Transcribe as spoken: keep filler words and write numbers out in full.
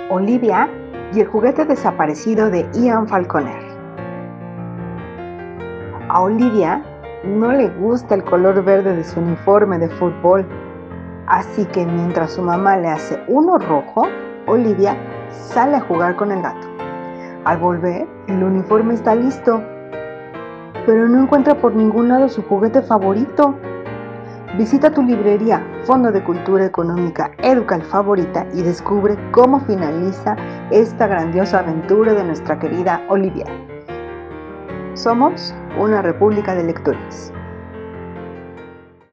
Olivia y el juguete desaparecido de Ian Falconer. A Olivia no le gusta el color verde de su uniforme de fútbol, así que mientras su mamá le hace uno rojo, Olivia sale a jugar con el gato. Al volver, el uniforme está listo, pero no encuentra por ningún lado su juguete favorito. Visita tu librería Fondo de Cultura Económica Educal favorita y descubre cómo finaliza esta grandiosa aventura de nuestra querida Olivia. Somos una república de lectores.